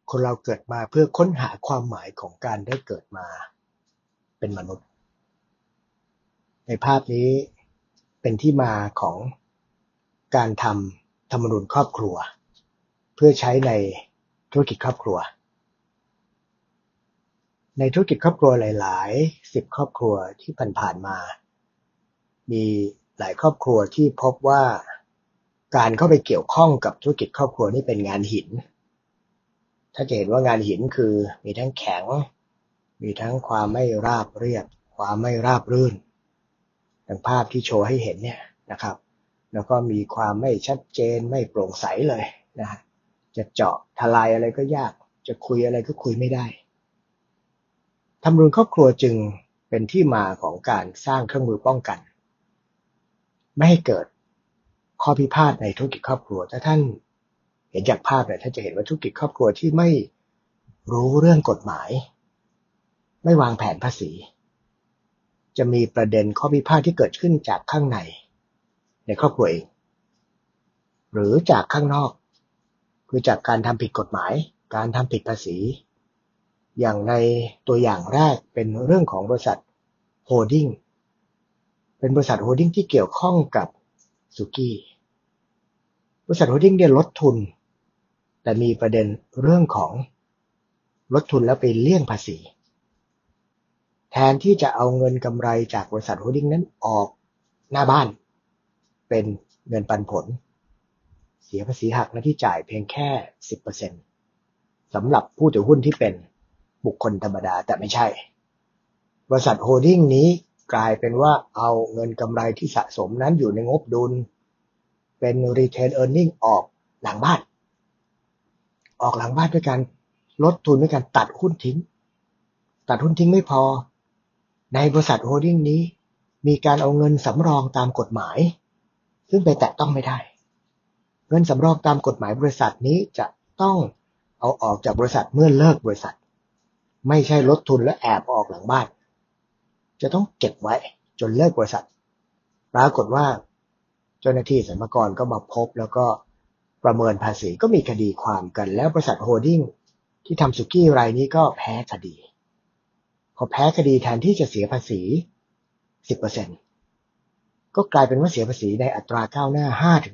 คนเราเกิดมาเพื่อค้นหาความหมายของการได้เกิดมาเป็นมนุษย์ในภาพนี้เป็นที่มาของการทำธรรมนูญครอบครัวเพื่อใช้ในธุรกิจครอบครัวในธุรกิจครอบครัวหลายๆ10ครอบครัวที่ผ่านๆมามีหลายครอบครัวที่พบว่าการเข้าไปเกี่ยวข้องกับธุรกิจครอบครัวนี่เป็นงานหินถ้าจะเห็นว่างานหินคือมีทั้งแข็งมีทั้งความไม่ราบเรียบความไม่ราบรื่นดังภาพที่โชว์ให้เห็นเนี่ยนะครับแล้วก็มีความไม่ชัดเจนไม่โปร่งใสเลยนะฮะจะเจาะทลายอะไรก็ยากจะคุยอะไรก็คุยไม่ได้ธรรมนูญครอบครัวจึงเป็นที่มาของการสร้างเครื่องมือป้องกันไม่ให้เกิดข้อพิพาทในธุรกิจครอบครัวถ้าท่านเห็นจากภาพเนี่ยท่านจะเห็นว่าธุรกิจครอบครัวที่ไม่รู้เรื่องกฎหมายไม่วางแผนภาษีจะมีประเด็นข้อพิพาทที่เกิดขึ้นจากข้างในครอบครัวเองหรือจากข้างนอกคือจากการทำผิดกฎหมายการทำผิดภาษีอย่างในตัวอย่างแรกเป็นเรื่องของบริษัทโฮลดิ้งเป็นบริษัทโฮลดิ้งที่เกี่ยวข้องกับสุกี้บริษัทโฮลดิ้งเนี่ยลดทุนแต่มีประเด็นเรื่องของลดทุนแล้วไปเลี่ยงภาษีแทนที่จะเอาเงินกำไรจากบริษัทโฮลดิ้งนั้นออกหน้าบ้านเป็นเงินปันผลเสียภาษีหักหน้าที่จ่ายเพียงแค่ 10% สำหรับผู้ถือหุ้นที่เป็นบุคคลธรรมดาแต่ไม่ใช่บริษัทโฮลดิ้งนี้กลายเป็นว่าเอาเงินกำไรที่สะสมนั้นอยู่ในงบดุลเป็น retain earning ออกหลังบ้านด้วยการลดทุนด้วยการตัดหุ้นทิ้งไม่พอในบริษัทโฮลดิ้งนี้มีการเอาเงินสำรองตามกฎหมายซึ่งไปแตะต้องไม่ได้เงินสำรองตามกฎหมายบริษัทนี้จะต้องเอาออกจากบริษัทเมื่อเลิกบริษัทไม่ใช่ลดทุนแล้วแอบออกหลังบ้านจะต้องเก็บไว้จนเลิกบริษัทปรากฏว่าเจ้าหน้าที่สรรพากรก็มาพบแล้วก็ประเมินภาษีก็มีคดีความกันแล้วบริษัทโฮลดิ้งที่ทำสุกี้รายนี้ก็แพ้คดีพอแพ้คดีแทนที่จะเสียภาษี 10% ก็กลายเป็นว่าเสียภาษีในอัตราก้าวหน้า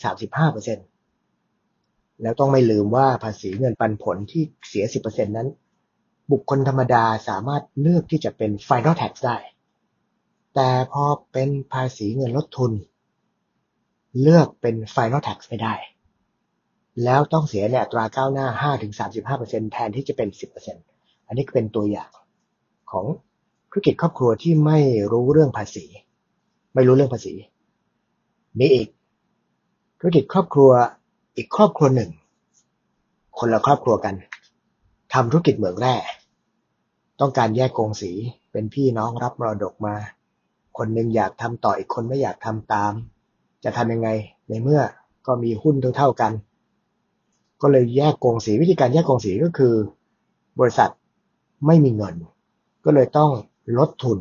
5-35% แล้วต้องไม่ลืมว่าภาษีเงินปันผลที่เสีย 10% นั้นบุคคลธรรมดาสามารถเลือกที่จะเป็น Final Tax ได้แต่พอเป็นภาษีเงินลดทุนเลือกเป็น Final Tax ไม่ได้แล้วต้องเสียในอัตราก้าวหน้า 5-35% แทนที่จะเป็น 10% อันนี้ก็เป็นตัวอย่างของธุรกิจครอบครัวที่ไม่รู้เรื่องภาษีมีอีกธุรกิจครอบครัวอีกครอบครัวหนึ่งคนละครอบครัวกันทำธุรกิจเหมืองแร่ต้องการแยกกงสีเป็นพี่น้องรับมรดกมาคนหนึ่งอยากทำต่ออีกคนไม่อยากทำตามจะทำยังไงในเมื่อก็มีหุ้นเท่ากันก็เลยแยกกงสีวิธีการแยกกงสีก็คือบริษัทไม่มีเงินก็เลยต้องลดทุน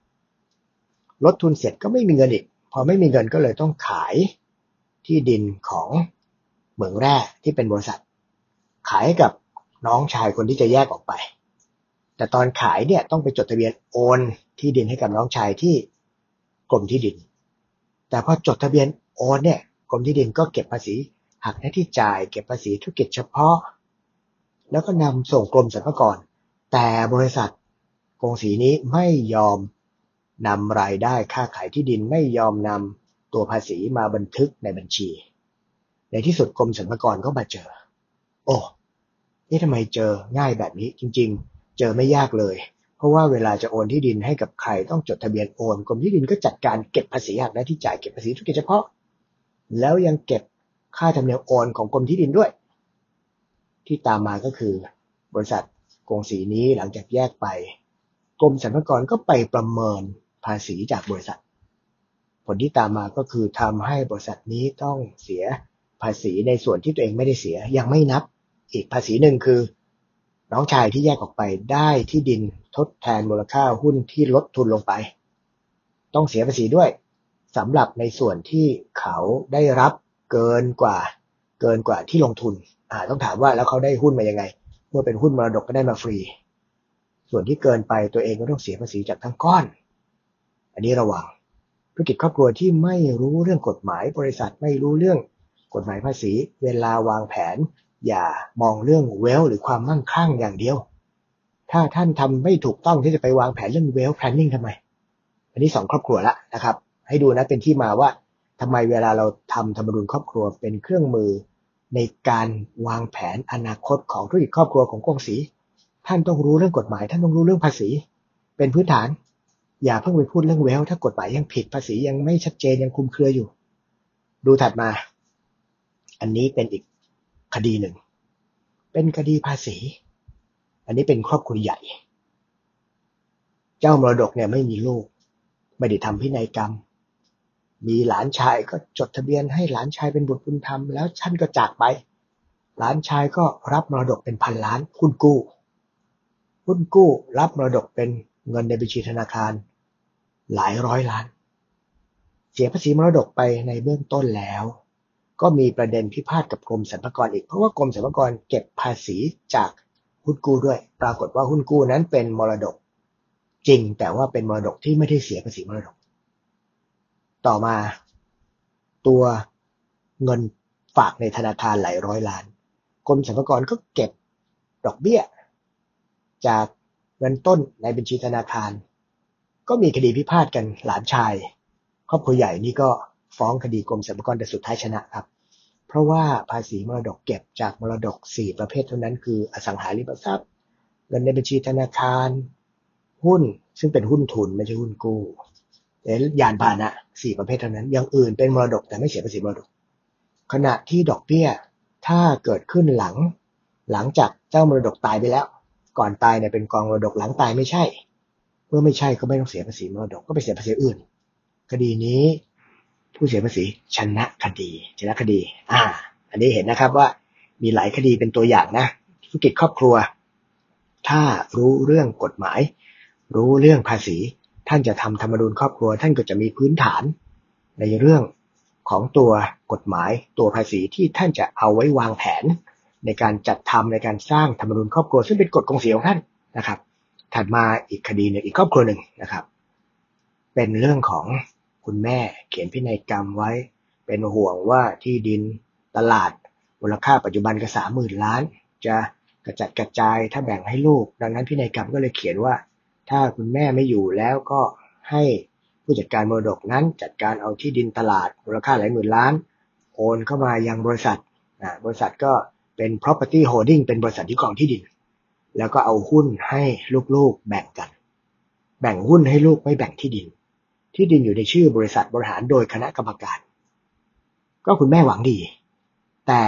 เสร็จก็ไม่มีเงินอีกพอไม่มีเงินก็เลยต้องขายที่ดินของเหมืองแร่ที่เป็นบริษัทขายให้กับน้องชายคนที่จะแยกออกไปแต่ตอนขายเนี่ยต้องไปจดทะเบียนโอนที่ดินให้กับน้องชายที่กรมที่ดินแต่พอจดทะเบียนโอนเนี่ยกรมที่ดินก็เก็บภาษีหักหน้าที่จ่ายเก็บภาษีธุรกิจเฉพาะแล้วก็นำส่งกรมสรรพากรแต่บริษัทกงสีนี้ไม่ยอมนำรายได้ค่าขายที่ดินไม่ยอมนำตัวภาษีมาบันทึกในบัญชีในที่สุดกรมสรรพากรก็มาเจอนี่ทำไมเจอง่ายแบบนี้จริงๆเจอไม่ยากเลยเพราะว่าเวลาจะโอนที่ดินให้กับใครต้องจดทะเบียนโอนกรมที่ดินก็จัดการเก็บภาษีหักหน้าที่จ่ายเก็บภาษีธุรกิจเฉพาะแล้วยังเก็บค่าธรรมเนียมโอนของกรมที่ดินด้วยที่ตามมาก็คือบริษัทกงสีนี้หลังจากแยกไปกรมสรรพากรก็ไปประเมินภาษีจากบริษัทผลที่ตามมาก็คือทำให้บริษัทนี้ต้องเสียภาษีในส่วนที่ตัวเองไม่ได้เสียยังไม่นับอีกภาษีหนึ่งคือน้องชายที่แยกออกไปได้ที่ดินทดแทนมูลค่าหุ้นที่ลดทุนลงไปต้องเสียภาษีด้วยสำหรับในส่วนที่เขาได้รับเกินกว่าที่ลงทุนต้องถามว่าแล้วเขาได้หุ้นมายังไงเมื่อเป็นหุ้นมรดกก็ได้มาฟรีส่วนที่เกินไปตัวเองก็ต้องเสียภาษีจากทั้งก้อนอันนี้ระวังธุรกิจครอบครัวที่ไม่รู้เรื่องกฎหมายบริษัทไม่รู้เรื่องกฎหมายภาษีเวลาวางแผนอย่ามองเรื่องเวลหรือความมั่งคั่งอย่างเดียวถ้าท่านทำไม่ถูกต้องที่จะไปวางแผนเรื่อง wealth planning ทำไมอันนี้2ครอบครัวละนะครับให้ดูนะเป็นที่มาว่าทำไมเวลาเราทำธรรมนูญครอบครัวเป็นเครื่องมือในการวางแผนอนาคตของธุรกิจครอบครัวของกงสีท่านต้องรู้เรื่องกฎหมายท่านต้องรู้เรื่องภาษีเป็นพื้นฐานอย่าเพิ่งไปพูดเรื่อง wealth ถ้ากฎหมายยังผิดภาษียังไม่ชัดเจนยังคลุมเครืออยู่ดูถัดมาอันนี้เป็นอีกคดีหนึ่งเป็นคดีภาษีอันนี้เป็นครอบครัวใหญ่เจ้ามรดกเนี่ยไม่มีลูกไม่ได้ทำพินัยกรรมมีหลานชายก็จดทะเบียนให้หลานชายเป็นบุตรบุญธรรมแล้วท่านก็จากไปหลานชายก็รับมรดกเป็นพันล้านหุ้นกู้รับมรดกเป็นเงินในบัญชีธนาคารหลายร้อยล้านเสียภาษีมรดกไปในเบื้องต้นแล้วก็มีประเด็นพิพาทกับกรมสรรพากรอีกเพราะว่ากรมสรรพากรเก็บภาษีจากหุ้นกู้ด้วยปรากฏว่าหุ้นกู้นั้นเป็นมรดกจริงแต่ว่าเป็นมรดกที่ไม่ได้เสียภาษีมรดกต่อมาตัวเงินฝากในธนาคารหลายร้อยล้านกรมสรรพากรก็เก็บดอกเบี้ยจากเงินต้นในบัญชีธนาคารก็มีคดีพิพาทกันหลานชายครอบครัวใหญ่นี่ก็ฟ้องคดีกรมสรรพากรแต่สุดท้ายชนะครับเพราะว่าภาษีมรดกเก็บจากมรดก4ประเภทเท่านั้นคืออสังหาริมทรัพย์เงินในบัญชีธนาคารหุ้นซึ่งเป็นหุ้นทุนไม่ใช่หุ้นกู้และยานพาหนะ4ประเภทเท่านั้นอย่างอื่นเป็นมรดกแต่ไม่เสียภาษีมรดกขณะที่ดอกเบี้ยถ้าเกิดขึ้นหลังจากเจ้ามรดกตายไปแล้วก่อนตายเนี่ยเป็นกองมรดกหลังตายไม่ใช่เมื่อไม่ใช่ก็ไม่ต้องเสียภาษีมรดกก็ไปเสียภาษีอื่นคดีนี้ผู้เสียภาษีชนะคดีอันนี้เห็นนะครับว่ามีหลายคดีเป็นตัวอย่างนะธุรกิจครอบครัวถ้ารู้เรื่องกฎหมายรู้เรื่องภาษีท่านจะทำธรรมนูญครอบครัวท่านก็จะมีพื้นฐานในเรื่องของตัวกฎหมายตัวภาษีที่ท่านจะเอาไว้วางแผนในการจัดทำในการสร้างธรรมนูญครอบครัวซึ่งเป็นกฎกงสีของท่านนะครับถัดมาอีกคดีหนึ่งอีกครอบครัวหนึ่งนะครับเป็นเรื่องของคุณแม่เขียนพินัยกรรมไว้เป็นห่วงว่าที่ดินตลาดมูลค่าปัจจุบันก็30,000 ล้านจะกระจัดกระจายถ้าแบ่งให้ลูกดังนั้นพินัยกรรมก็เลยเขียนว่าถ้าคุณแม่ไม่อยู่แล้วก็ให้ผู้จัดการมรดกนั้นจัดการเอาที่ดินตลาดมูลค่าหลายหมื่นล้านโอนเข้ามายังบริษัทก็เป็น property holding เป็นบริษัทที่ครองที่ดินแล้วก็เอาหุ้นให้ลูกๆแบ่งกันแบ่งหุ้นให้ลูกไม่แบ่งที่ดินอยู่ในชื่อบริษัทบริหารโดยคณะกรรมการก็คุณแม่หวังดีแต่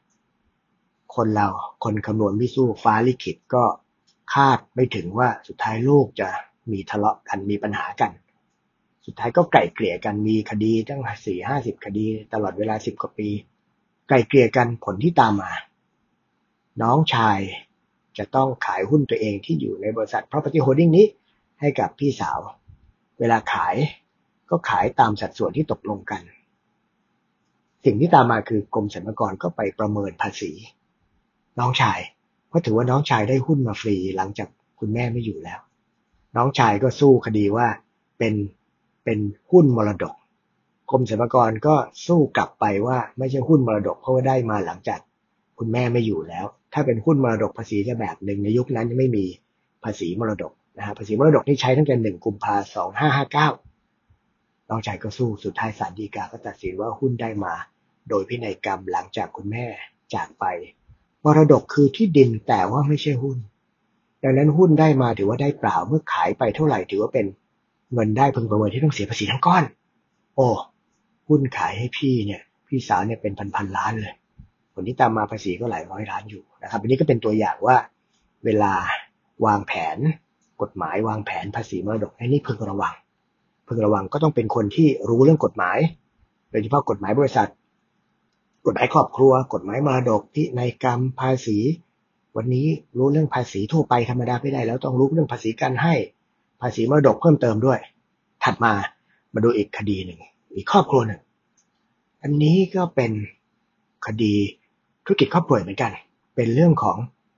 คนคำนวณไม่สู้ฟ้าลิขิตก็คาดไม่ถึงว่าสุดท้ายลูกจะมีทะเลาะกันมีปัญหากันสุดท้ายก็ไกล่เกลี่ยกันมีคดีตั้ง40-50 คดีตลอดเวลา10 กว่าปีไกล่เกลี่ยกันผลที่ตามมาน้องชายจะต้องขายหุ้นตัวเองที่อยู่ในบริษัท property holding นี้ให้กับพี่สาวเวลาขายก็ขายตามสัดส่วนที่ตกลงกันสิ่งที่ตามมาคือกรมสรรพากรก็ไปประเมินภาษีน้องชายเพราะถือว่าน้องชายได้หุ้นมาฟรีหลังจากคุณแม่ไม่อยู่แล้วน้องชายก็สู้คดีว่าเป็นหุ้นมรดกกรมสรรพากรก็สู้กลับไปว่าไม่ใช่หุ้นมรดกเพราะว่าได้มาหลังจากคุณแม่ไม่อยู่แล้วถ้าเป็นหุ้นมรดกภาษีจะแบบหนึ่งในยุคนั้นยังไม่มีภาษีมรดกนะฮะภาษีมรดกนี่ใช้ตั้งแต่1 กุมภาพันธ์ 2559น้องชายก็สู้สุดท้ายศาลฎีกาก็ตัดสินว่าหุ้นได้มาโดยพินัยกรรมหลังจากคุณแม่จากไปมรดกคือที่ดินแต่ว่าไม่ใช่หุ้นดังนั้นหุ้นได้มาถือว่าได้เปล่าเมื่อขายไปเท่าไหร่ถือว่าเป็นเงินได้พึงประเมินที่ต้องเสียภาษีทั้งก้อนโอ้หุ้นขายให้พี่สาวเนี่ยเป็นพันล้านเลยผลที่ตามมาภาษีก็หลายร้อยล้านอยู่นะครับอันนี้ก็เป็นตัวอย่างว่าเวลาวางแผนกฎหมายวางแผนภาษีมรดกอันนี้พึงระวังก็ต้องเป็นคนที่รู้เรื่องกฎหมายโดยเฉพาะกฎหมายบริษัทกฎหมายครอบครัวกฎหมายมรดกพินัยกรรมภาษีวันนี้รู้เรื่องภาษีทั่วไปธรรมดาไม่ได้แล้วต้องรู้เรื่องภาษีการให้ภาษีมรดกเพิ่มเติมด้วยถัดมาดูอีกคดีหนึ่งอีกครอบครัวหนึ่งอันนี้ก็เป็นคดีธุรกิจครอบครัวเหมือนกันเป็นเรื่องของ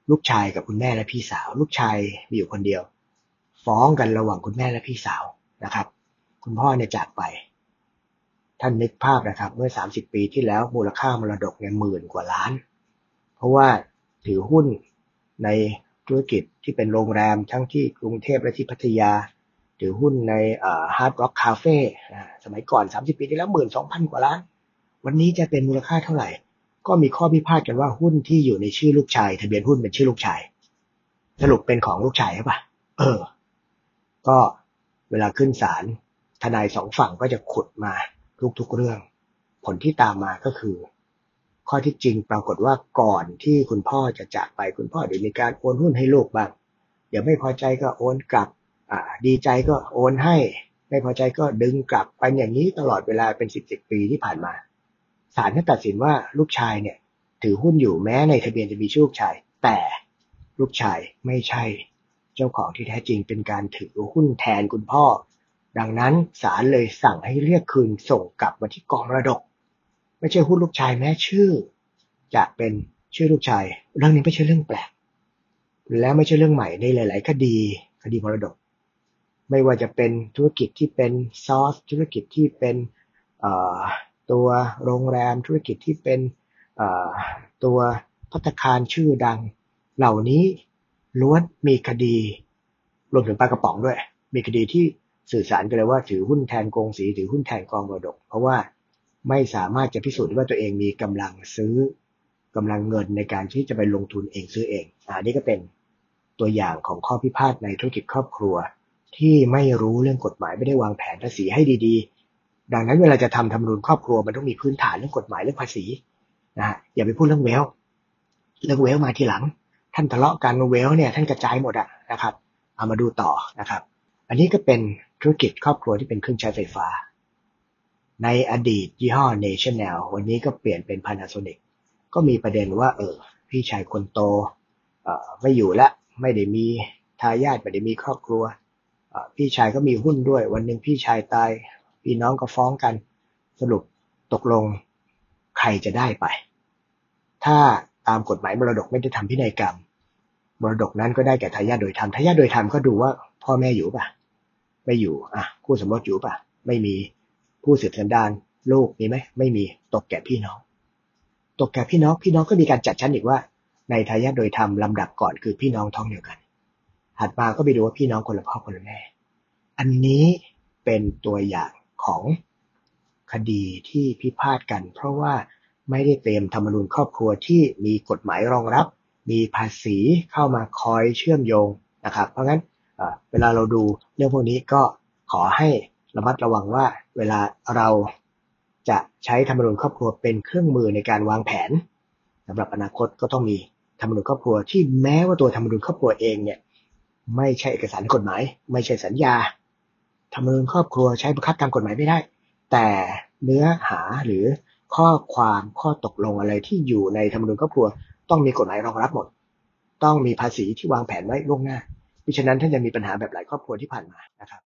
ลูกชายกับคุณแม่และพี่สาวลูกชายมีอยู่คนเดียวฟ้องกันระหว่างคุณแม่และพี่สาวนะครับคุณพ่อเนี่ยจากไปท่านนึกภาพนะครับเมื่อ30 ปีที่แล้วมูลค่ามรดกเนี่ย10,000 กว่าล้านเพราะว่าถือหุ้นในธุรกิจที่เป็นโรงแรมทั้งที่กรุงเทพและที่พัทยาถือหุ้นในHard Rock Cafe สมัยก่อน30 ปีที่แล้ว12,000 กว่าล้านวันนี้จะเป็นมูลค่าเท่าไหร่ก็มีข้อพิพาทกันว่าหุ้นที่อยู่ในชื่อลูกชายทะเบียนหุ้นเป็นชื่อลูกชายสรุปเป็นของลูกชายใช่ปะก็เวลาขึ้นศาลทนายสองฝั่งก็จะขุดมาทุกๆเรื่องผลที่ตามมาก็คือข้อที่จริงปรากฏว่าก่อนที่คุณพ่อจะจากไปคุณพ่อเดี๋ยวมีการโอนหุ้นให้ลูกบ้างเดี๋ยวไม่พอใจก็โอนกลับดีใจก็โอนให้ไม่พอใจก็ดึงกลับไปอย่างนี้ตลอดเวลาเป็น10 ปีที่ผ่านมาศาลก็ตัดสินว่าลูกชายเนี่ยถือหุ้นอยู่แม้ในทะเบียนจะมีชื่อลูกชายแต่ลูกชายไม่ใช่เจ้าของที่แท้จริงเป็นการถือหุ้นแทนคุณพ่อดังนั้นศาลเลยสั่งให้เรียกคืนส่งกลับมาที่กองมรดกไม่ใช่หุ้นลูกชายแม้ชื่อจะเป็นชื่อลูกชายเรื่องนี้ไม่ใช่เรื่องแปลกและไม่ใช่เรื่องใหม่ในหลายๆคดีมรดกไม่ว่าจะเป็นธุรกิจที่เป็นซอสธุรกิจที่เป็นตัวโรงแรมธุรกิจที่เป็นตัวภัตตาคารชื่อดังเหล่านี้ล้วนมีคดีรวมถึงปลากระป๋องด้วยมีคดีที่สื่อสารกันเลยว่าถือหุ้นแทนกงสีถือหุ้นแทนกองมรดกเพราะว่าไม่สามารถจะพิสูจน์ว่าตัวเองมีกำลังซื้อกำลังเงินในการที่จะไปลงทุนเองซื้อเองนี่ก็เป็นตัวอย่างของข้อพิพาทในธุรกิจครอบครัวที่ไม่รู้เรื่องกฎหมายไม่ได้วางแผนภาษีให้ดีๆดังนั้นเวลาจะทำธรรมนูญครอบครัวมันต้องมีพื้นฐานเรื่องกฎหมายเรื่องภาษีอย่าไปพูดเรื่องเวลมาทีหลังท่านทะเลาะกันเวลเนี่ยท่านกระจายหมดนะครับเอามาดูต่อนะครับอันนี้ก็เป็นธุรกิจครอบครัวที่เป็นเครื่องใช้ไฟฟ้าในอดีตยี่ห้อ National วันนี้ก็เปลี่ยนเป็น Panasonic ก็มีประเด็นว่าพี่ชายคนโตไม่อยู่ละไม่ได้มีทายาทไม่ได้มีครอบครัวพี่ชายก็มีหุ้นด้วยวันหนึ่งพี่ชายตายพี่น้องก็ฟ้องกันสรุปตกลงใครจะได้ไปถ้าตามกฎหมายมรดกไม่ได้ทำพินัยกรรมมรดกนั้นก็ได้แก่ทายาทโดยธรรมทายาทโดยธรรมก็ดูว่าพ่อแม่อยู่ป่ะไม่อยู่คู่สมรสอยู่ป่ะไม่มีผู้สืบสันดานลูกมีไหมไม่มีตกแก่พี่น้องก็มีการจัดชั้นอีกว่าในทายาทโดยธรรมลำดับก่อนคือพี่น้องท้องเดียวกันถัดมาก็ไปดูว่าพี่น้องคนละพ่อคนละแม่อันนี้เป็นตัวอย่างของคดีที่พิพาทกันเพราะว่าไม่ได้เตรียมธรรมนูญครอบครัวที่มีกฎหมายรองรับมีภาษีเข้ามาคอยเชื่อมโยงนะครับเพราะงั้นเวลาเราดูเรื่องพวกนี้ก็ขอให้ระมัดระวังว่าเวลาเราจะใช้ธรรมนูญครอบครัวเป็นเครื่องมือในการวางแผนสำหรับอนาคตก็ต้องมีธรรมนูญครอบครัวที่แม้ว่าตัวธรรมนูญครอบครัวเองเนี่ยไม่ใช่เอกสารกฎหมายไม่ใช่สัญญาธรรมนูญครอบครัวใช้บังคับตามกฎหมายไม่ได้แต่เนื้อหาหรือข้อความข้อตกลงอะไรที่อยู่ในธรรมนูญครอบครัวต้องมีกฎหมายรองรับหมดต้องมีภาษีที่วางแผนไว้ล่วงหน้าเพราะฉะนั้นท่านจะมีปัญหาแบบหลายครอบครัวที่ผ่านมานะครับ